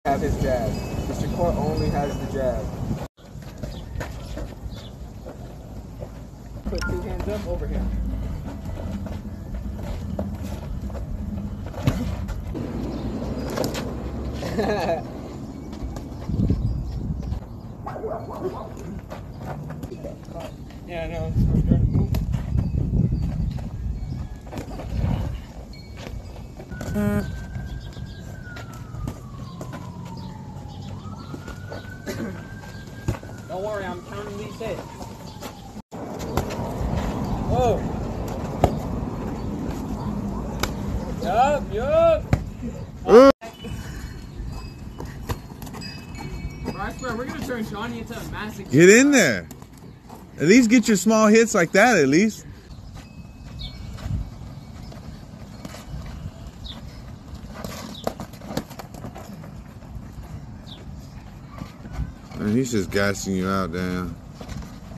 Have his jab. Mr. Court only has the jab. Put 2 hands up over him. Yeah, I know. Don't worry, I'm counting these hits. Whoa. Yup. I swear, we're gonna turn Johnny into a massive. Get in there. At least get your small hits like that, at least. Man, he's just gassing you out, damn.